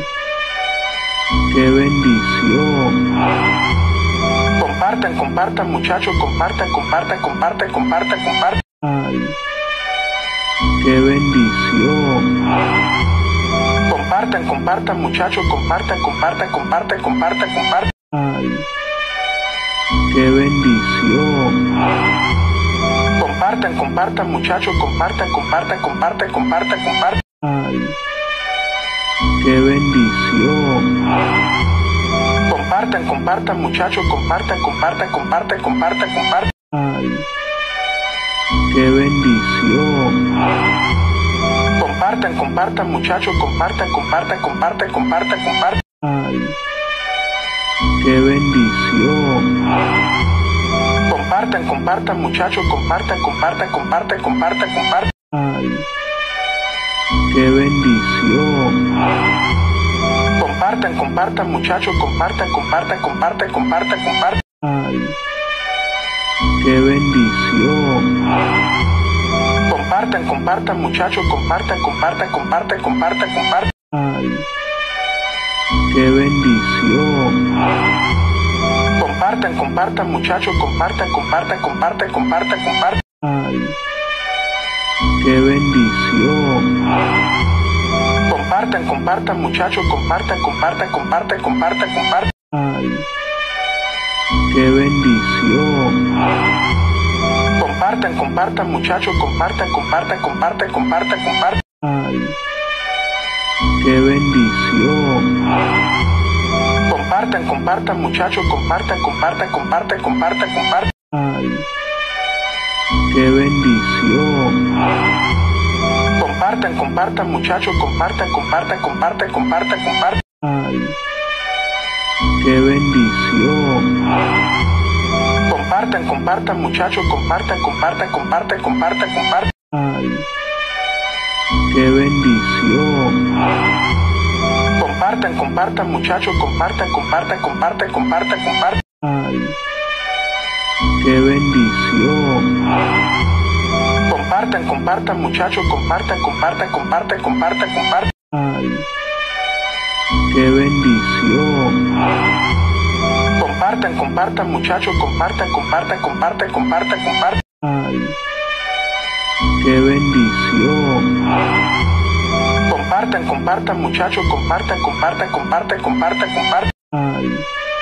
qué bendición. Compartan, compartan muchachos, compartan, compartan, compartan, compartan, compartan. Ay, qué bendición. Compartan, compartan muchachos, compartan, compartan, compartan, compartan, compartan. Ay, qué bendición. Compartan, compartan muchachos, compartan, compartan, compartan, compartan, compartan. Ay, qué bendición. Compartan, compartan muchachos, compartan, compartan, compartan, compartan, compartan. Ay, qué bendición. Compartan, Compartan, compartan muchachos, compartan, compartan, compartan, compartan, compartan. Ay, qué bendición. Compartan, compartan muchachos, compartan, compartan, compartan, compartan, compartan. Ay, qué bendición. Compartan, compartan muchachos, compartan, compartan, compartan, compartan, compartan. Ay, qué bendición. Compartan, compartan muchachos, compartan, compartan, compartan, compartan, compartan. Ay, qué bendición. Compartan, compartan muchachos, compartan, compartan, compartan, compartan, compartan. Ay, qué bendición. Compartan, compartan muchachos, compartan, compartan, compartan, compartan, compartan. Ay, qué bendición. Compartan, compartan muchachos, compartan, compartan, compartan, compartan, compartan. Ay, qué bendición. Compartan, compartan muchachos, compartan, compartan, compartan, compartan, compartan. Ay, qué bendición. Compartan, compartan muchachos, compartan, compartan, compartan, compartan, compartan. Ay, qué bendición. Compartan, compartan muchachos, compartan, compartan, compartan, compartan, compartan. Ay, qué bendición. Compartan, compartan muchachos, compartan, compartan, compartan, compartan, compartan. Ay, qué bendición. Compartan, compartan muchachos, compartan, compartan, compartan, compartan, compartan. Ay, qué bendición. Compartan, compartan muchachos, compartan, compartan, compartan, compartan, compartan. Ay, qué bendición. Compartan, compartan muchachos, compartan, compartan, compartan, compartan, compartan. Ay,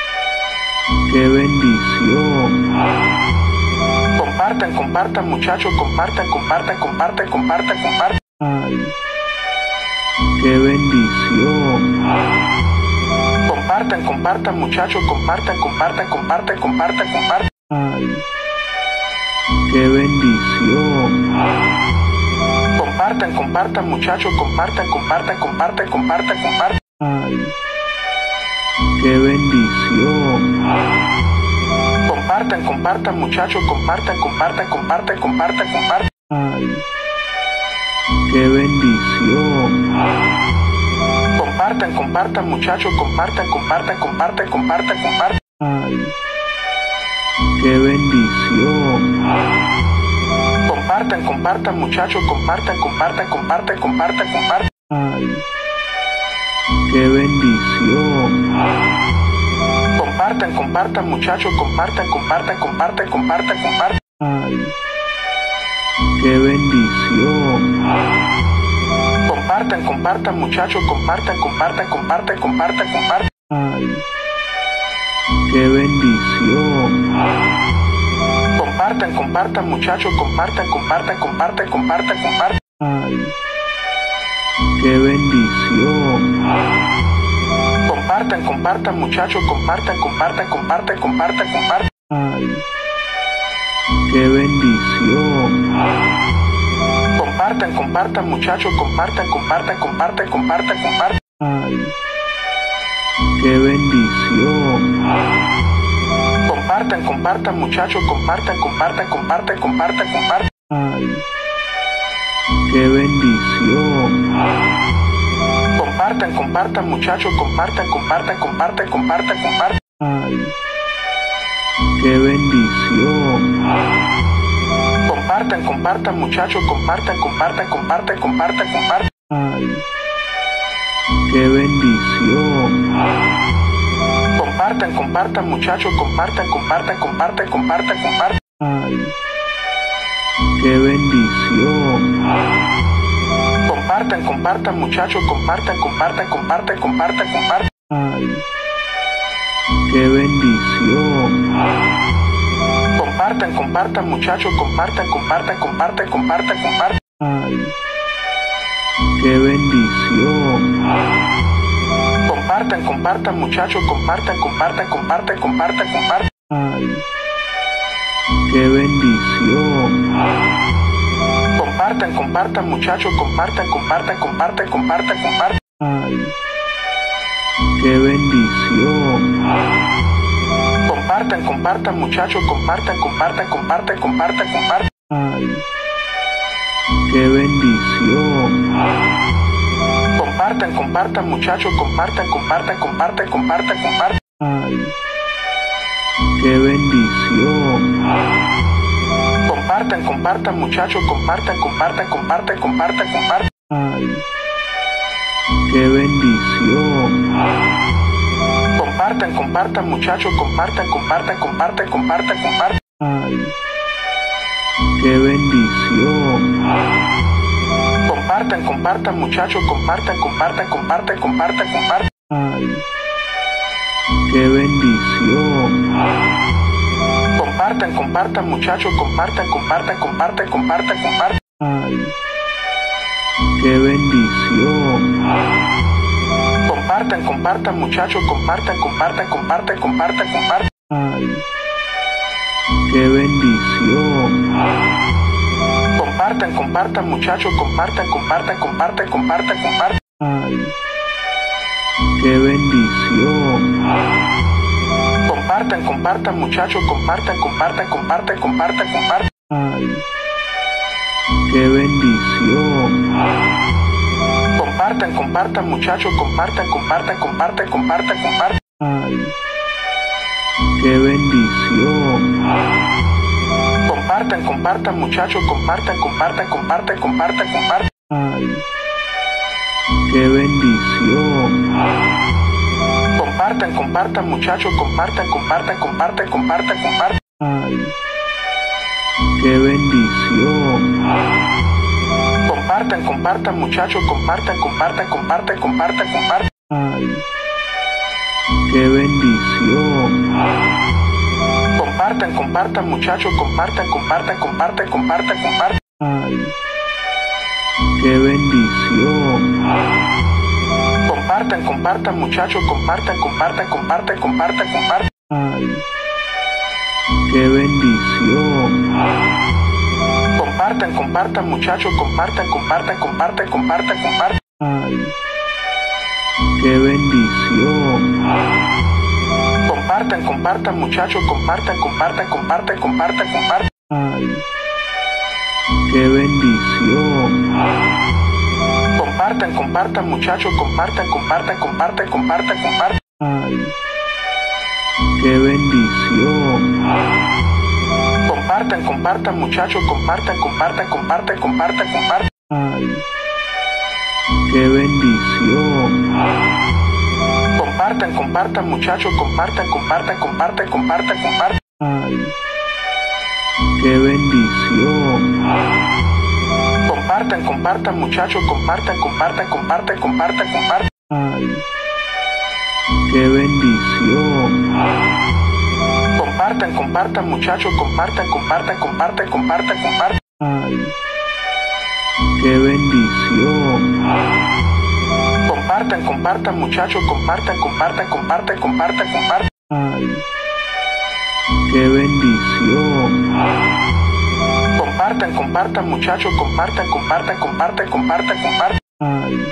qué bendición. Compartan, compartan muchachos, compartan, compartan, compartan, compartan, compartan. Ay, qué bendición. Compartan, compartan muchachos, compartan, compartan, compartan, compartan, compartan. Ay, qué bendición. Compartan, compartan muchachos, compartan, compartan, compartan, compartan, compartan. Ay, qué bendición. Compartan, compartan muchachos, compartan, compartan, compartan, compartan, compartan. Ay, qué bendición. Compartan, compartan muchachos, compartan, compartan, compartan, compartan, compartan. Ay, qué bendición. Compartan, compartan muchachos, compartan, compartan, compartan, compartan, compartan. Ay, qué bendición. Compartan, compartan muchachos, compartan, compartan, compartan, compartan, compartan. Ay, qué bendición. Compartan, compartan muchachos, compartan, compartan, compartan, compartan, compartan. Ay, qué bendición. Compartan, compartan muchachos, compartan, compartan, compartan, compartan, compartan. Ay, qué bendición. Compartan, compartan muchachos, compartan, compartan, compartan, compartan, compartan. Ay, qué bendición. Compartan, compartan muchachos, compartan, compartan, compartan, compartan, compartan. Ay, qué bendición. Compartan, compartan muchachos, compartan, compartan, compartan, compartan, compartan. Ay, qué bendición. Compartan, compartan muchachos, compartan, compartan, compartan, compartan, compartan. Ay, qué bendición. Compartan, compartan muchachos, compartan, compartan, compartan, compartan, compartan. Ay, qué bendición. Compartan, compartan muchachos, compartan, compartan, compartan, compartan, compartan. Ay, qué bendición. Compartan, compartan muchachos, compartan, compartan, compartan, compartan, compartan. Ay, qué bendición. Compartan, compartan muchachos, compartan, compartan, compartan, compartan, compartan. Ay, qué bendición. Compartan, compartan muchachos, compartan, compartan, compartan, compartan, compartan. Ay, qué bendición. Compartan, Compartan, compartan muchachos, compartan, compartan, compartan, compartan, compartan. Ay, qué bendición. Compartan, compartan muchachos, compartan, compartan, compartan, compartan, compartan. Ay, qué bendición. Compartan, compartan muchachos, compartan, compartan, compartan, compartan, compartan. Ay, qué bendición. Compartan, compartan muchachos, compartan, compartan, compartan, compartan, compartan. Ay, qué bendición. Compartan, compartan muchachos, compartan, compartan, compartan, compartan, compartan. Ay, qué bendición. Compartan, compartan muchachos, compartan, compartan, compartan, compartan, compartan. Ay, qué bendición. Compartan, compartan muchachos, compartan, compartan, compartan, compartan, compartan. Ay, qué bendición. Compartan, compartan muchachos, compartan, compartan, compartan, compartan, compartan. Ay, qué bendición. Compartan, compartan muchachos, compartan, compartan, compartan, compartan, compartan. Ay, qué bendición. Compartan, compartan muchachos, compartan, compartan, compartan, compartan, compartan. Ay, qué bendición. Compartan, compartan muchachos, compartan, compartan, compartan, compartan, compartan. Ay, qué bendición. Compartan, compartan muchachos, compartan, compartan, compartan, compartan, compartan. Ay, qué bendición. Compartan, compartan muchachos, compartan, compartan, compartan, compartan, compartan. Ay, qué bendición. Compartan, compartan muchachos, compartan, compartan, compartan, compartan, compartan. Ay, qué bendición. Compartan, compartan muchachos, compartan, compartan, compartan, compartan, compartan. Ay, qué bendición. Compartan, compartan muchachos, compartan, compartan, compartan, compartan, compartan. Ay, qué bendición. Compartan, compartan muchachos, compartan, compartan, compartan, compartan, compartan. Ay, qué bendición. Compartan, compartan muchachos, compartan, compartan, compartan, compartan, compartan. Ay, qué bendición. Compartan, compartan muchachos, compartan, compartan, compartan, compartan, compartan. Ay, qué bendición. Compartan, compartan muchachos, compartan, compartan, compartan, compartan, compartan. Ay, qué bendición. Compartan, compartan muchachos, compartan, compartan, compartan, compartan, compartan. Ay, qué bendición. Compartan, compartan muchachos, compartan, compartan, compartan, compartan, compartan. Ay, qué bendición. Compartan, compartan muchachos, compartan, compartan, compartan, compartan, compartan. Ay, qué bendición. Compartan, compartan muchachos, compartan, compartan, compartan, compartan, compartan. Ay, qué bendición. Compartan, compartan muchachos, compartan, compartan, compartan, compartan, compartan. Ay,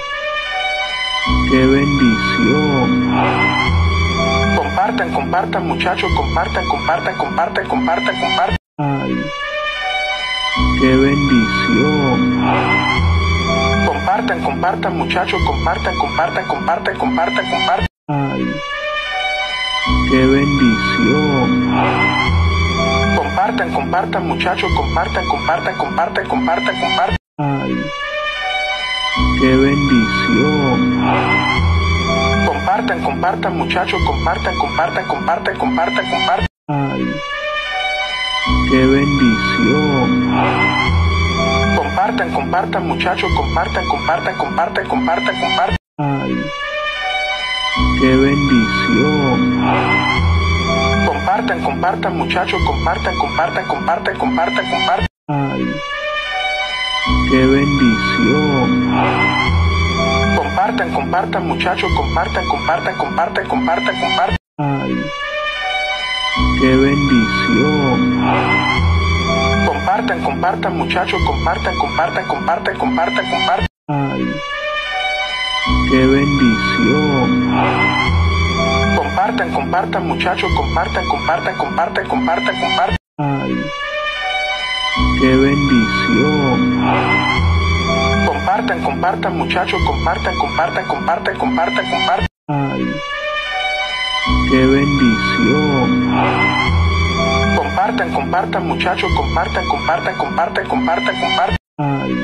qué bendición. Compartan, compartan muchachos, compartan, compartan, compartan, compartan, compartan. Ay, qué bendición. Compartan, compartan muchachos, compartan, compartan, compartan, compartan, compartan. Ay, qué bendición. Compartan, compartan muchachos, compartan, compartan, compartan, compartan, compartan. Ay, qué bendición. Compartan, compartan muchachos, compartan, compartan, compartan, compartan, compartan. Ay, qué bendición. Compartan, compartan muchachos, compartan, compartan, compartan, compartan, compartan. Ay, qué bendición. Compartan, compartan muchachos, compartan, compartan, compartan, compartan, compartan. Ay, qué bendición. Compartan, compartan muchachos, compartan, compartan, compartan, compartan, compartan. Ay, qué bendición. Compartan, Compartan, compartan muchachos, compartan, compartan, compartan, compartan, compartan. Ay, qué bendición. Compartan, compartan muchachos, compartan, compartan, compartan, compartan, compartan. Ay, qué bendición. Compartan, compartan muchachos, compartan, compartan, compartan, compartan, compartan. Ay, qué bendición. Compartan, compartan muchachos, compartan, compartan, compartan, compartan, compartan. Ay,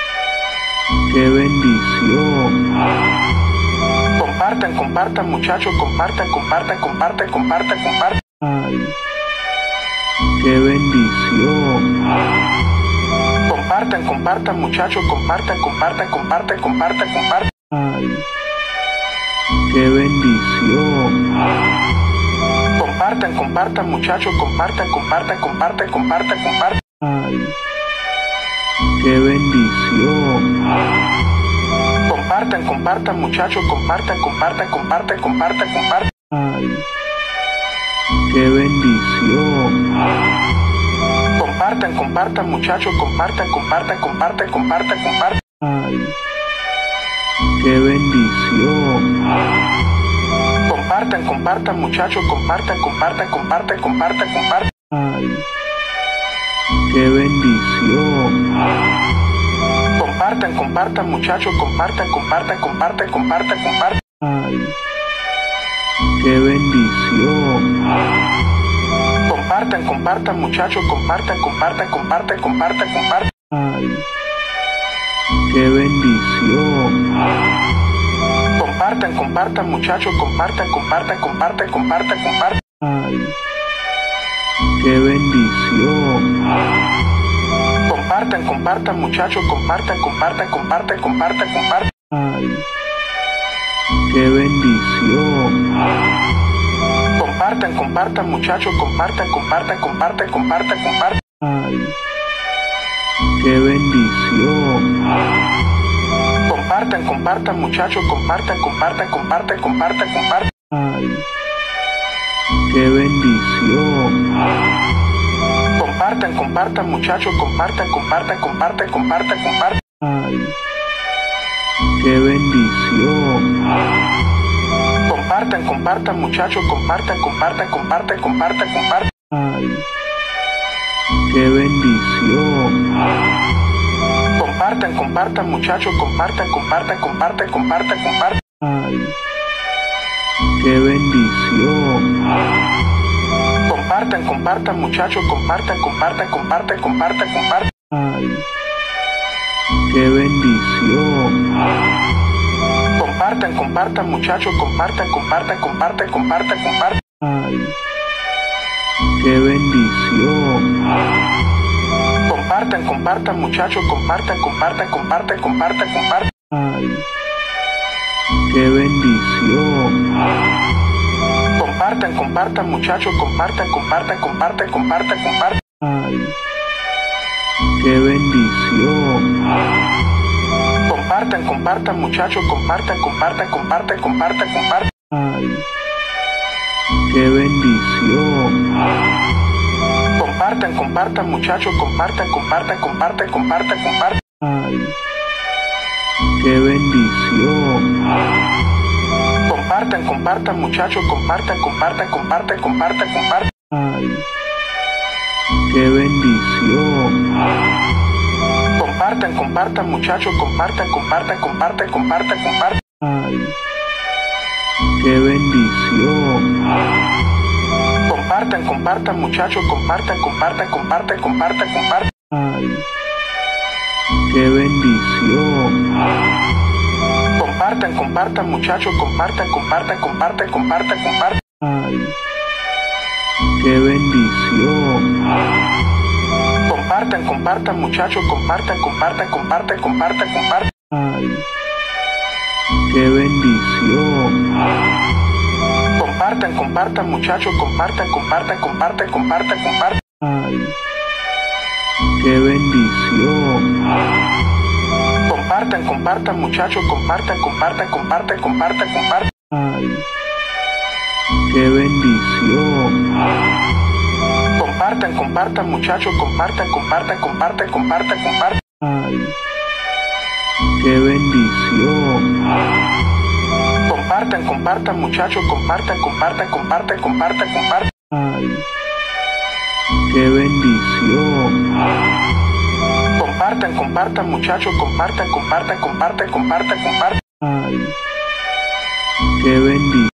qué bendición. Compartan, compartan muchachos, compartan, compartan, compartan, compartan, compartan. Ay, qué bendición. Compartan, compartan muchachos, compartan, compartan, compartan, compartan, compartan. Ay, qué bendición. Compartan, compartan muchachos, compartan, compartan, compartan, compartan, compartan. Ay, qué bendición. Compartan, compartan muchachos, compartan, compartan, compartan, compartan, compartan. Ay, qué bendición. Compartan, compartan muchachos, compartan, compartan, compartan, compartan, compartan. Ay, qué bendición. Compartan, compartan muchachos, compartan, compartan, compartan, compartan, compartan. Ay, qué bendición. Compartan, compartan muchachos, compartan, compartan, compartan, compartan, compartan. Ay, qué bendición. Compartan, compartan muchachos, compartan, compartan, compartan, compartan, compartan. Ay, qué bendición. Compartan, compartan muchachos, compartan, compartan, compartan, compartan, compartan. Ay, qué bendición. Compartan, compartan muchachos, compartan, compartan, compartan, compartan, compartan. Ay, qué bendición. Compartan, compartan muchachos, compartan, compartan, compartan, compartan, compartan. Ay, qué bendición. Compartan, compartan muchachos, compartan, compartan, compartan, compartan, compartan. Ay, qué bendición. Compartan, compartan muchachos, compartan, compartan, compartan, compartan, compartan. Ay, qué bendición. Compartan, compartan muchachos, compartan, compartan, compartan, compartan, compartan. Ay, qué bendición. Compartan, compartan muchachos, compartan, compartan, compartan, compartan, compartan. Ay, qué bendición. Compartan, compartan muchachos, compartan, compartan, compartan, compartan, compartan. Ay, qué bendición. Compartan, compartan muchachos, compartan, compartan, compartan, compartan, compartan. Ay, qué bendición. Compartan, compartan muchachos, compartan, compartan, compartan, compartan, compartan. Ay, qué bendición. Compartan, compartan muchachos, compartan, compartan, compartan, compartan, compartan. Ay, qué bendición. Compartan, compartan muchachos, compartan, compartan, compartan, compartan, compartan. Ay, qué bendición. Compartan, compartan muchachos, compartan, compartan, compartan, compartan, compartan. Ay, qué bendición. Compartan, compartan muchachos, compartan, compartan, compartan, compartan, compartan. Ay, qué bendición. Compartan, compartan muchachos, compartan, compartan, compartan, compartan, compartan. Ay, qué bendición. Compartan, compartan muchachos, compartan, compartan, compartan, compartan, compartan. Ay, qué bendición. Compartan, compartan muchachos, compartan, compartan, compartan, compartan, compartan. Ay, qué bendición. Compartan, compartan muchachos, compartan, compartan, compartan, compartan, compartan. Ay, qué bendición. Compartan, compartan muchachos, compartan, compartan, compartan, compartan, compartan. Ay, qué bendición. Compartan, compartan muchachos, compartan, compartan, compartan, compartan, compartan. Ay, qué bendición. Compartan, Compartan, compartan, muchachos, compartan, compartan, compartan, compartan, compartan. Ay, qué bendición. Compartan, compartan, muchachos, compartan, compartan, compartan, compartan, compartan. Ay, qué bendición. Compartan, compartan, muchachos, compartan, compartan, compartan, compartan, compartan. Ay, qué bendición.